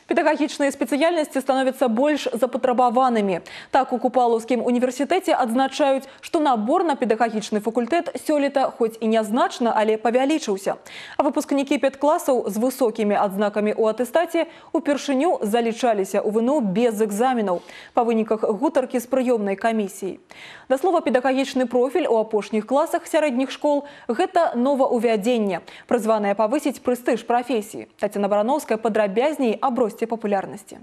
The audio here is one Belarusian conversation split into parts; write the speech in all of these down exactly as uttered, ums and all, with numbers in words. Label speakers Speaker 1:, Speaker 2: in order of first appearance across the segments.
Speaker 1: Педагогічныя спецыяльнасці становятся больш запатрабаванымі. Так у Купалаўскім універсітэце адзначаюць, што набор на педагагічны факультэт сёлета хоць і нязначна, але павялічыўся. А выпускнікі педкласаў з высокімі адзнакамі ў атэстаце упершыню залічаліся ў ВНУ без экзаменаў па выніках гутаркі з прыёмнай камісіяй. Да слова, педагагічны профіль у апошніх класах сярэдніх школ – гэта новаўвядзенне, прызванае павысіць прэстыж прафесіі. Тацяна Барановская падрабязней аб росце папулярнасці.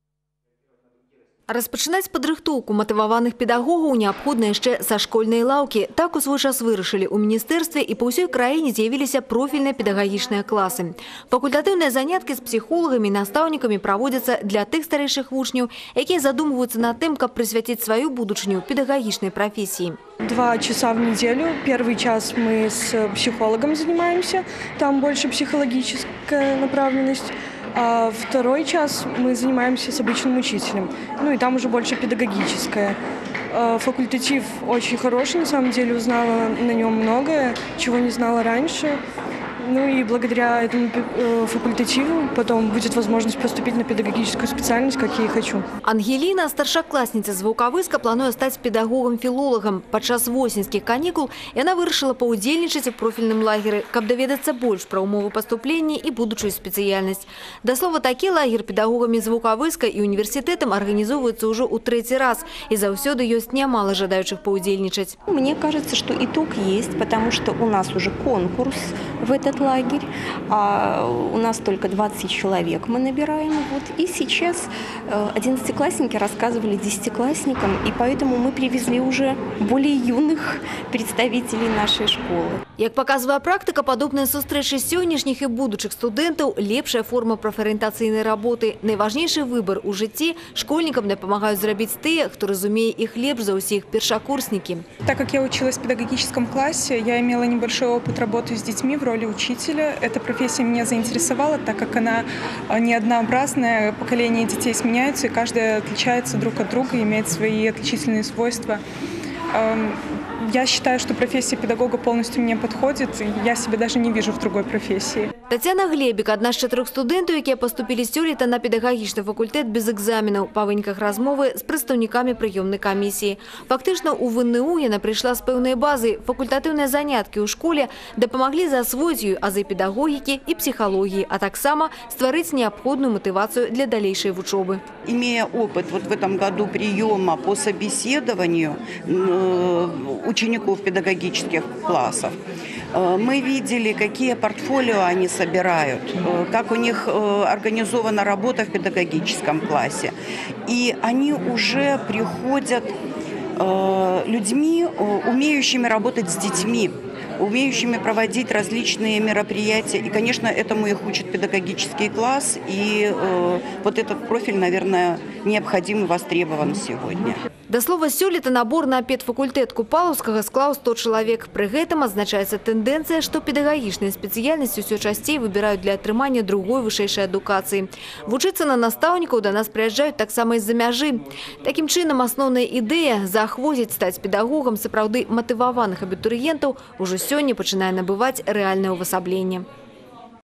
Speaker 2: Распачынаць падрыхтоўку матываваных педагогаў неабходна яшчэ са школьнай лаўкі. Так у свой час вырашылі ў міністэрстве, і па ўсёй краіне з'явіліся профільныя педагагічныя класы. Факультатыўныя заняткі з псіхолагамі і настаўнікамі праводзяцца для тых старэйшых вучняў, якія задумваюцца над тым, каб прысвяціць сваю будучыню педагагічнай прафесіі.
Speaker 3: Два часа в неделю. Первый час мы с психологом занимаемся, там больше психологическая направленность. А второй час мы занимаемся с обычным учителем. Ну и там уже больше педагогическое. Факультатив очень хороший, на самом деле, узнала на нем многое, чего не знала раньше. Ну и благодаря этому факультативу потом будет возможность поступить на педагогическую специальность, как я и хочу.
Speaker 2: Ангелина, старшаклассница з Ваўкавыска, плануе стаць педагогам-філолагам. Падчас восеньскіх канікул яна вырашыла паўдзельнічаць у профільным лагеры, каб даведацца больш пра ўмовы паступлення і будучую спецыяльнасць. Да слова, такі лагер педагогамі з Ваўкавыска і універсітэтам арганізоўваецца ўжо ў трэці раз, і заўсёды ёсць нямала жадаючых паўдзельнічаць.
Speaker 4: Мне кажется, что итог есть, потому что у нас уже конкурс в этот лагерь. А у нас только двадцать человек мы набираем. Вот. И сейчас одиннадцатиклассники рассказывали десятиклассникам, и поэтому мы привезли уже более юных представителей нашей школы.
Speaker 2: Як показывая практика, подобные сустрэчы сённяшніх і будучых студэнтаў – лепшая форма прафарыентацыйнай работы. Найважнейшы выбор у жыцці школьникам дапамагаюць зрабіць тыя, хто разумее их лепш за ўсіх першакурсники.
Speaker 5: Так как я училась в педагогическом классе, я имела небольшой опыт работы с детьми в роли учителя. Эта профессия меня заинтересовала, так как она неоднообразная, поколения детей сменяются, и каждая отличается друг от друга, имеет свои отличительные свойства. Я считаю, что профессия педагога полностью мне подходит, и я себя даже не вижу в другой профессии.
Speaker 2: Тацяна Глебік – одна з чатырох студэнтаў, якія паступілі сёлета на педагагічны факультэт без экзаменаў па выніках размовы з прадстаўнікамі прыёмнай камісіі. Фактычна, у ВНУ яна прыйшла з пэўнай базы. Факультатыўныя заняткі ў школе дапамаглі засвоіць ёй азы педагогікі і псіхалогіі, а таксама стварыць неабходную мотивацию для дальнейшей вучобы.
Speaker 6: Имея опыт вот в этом году приема по собеседованию учеников педагогических классов, мы видели, какие портфолио они собирают, как у них организована работа в педагогическом классе. И они уже приходят людьми, умеющими работать с детьми, умеющими проводить различные мероприятия. И, конечно, этому их учит педагогический класс. И э, вот этот профиль, наверное, необходим и востребован сегодня.
Speaker 2: Да слова, сёлета набор на педфакультэт Купалаўскага склаў сто чалавек. Пры гэтым адзначаецца тэндэнцыя, што педагагічныя спецыяльнасці ўсё часцей выбіраюць для атрымання другой вышэйшай адукацыі. Вучыцца на настаўнікаў да нас прыязджаюць таксама з-за мяжы. Такім чынам, асноўная ідэя – заахвоціць стаць педагогам сапраўды матываваных абітурыентаў – ужо сёння пачынае набываць рэальнае ўвасабленне.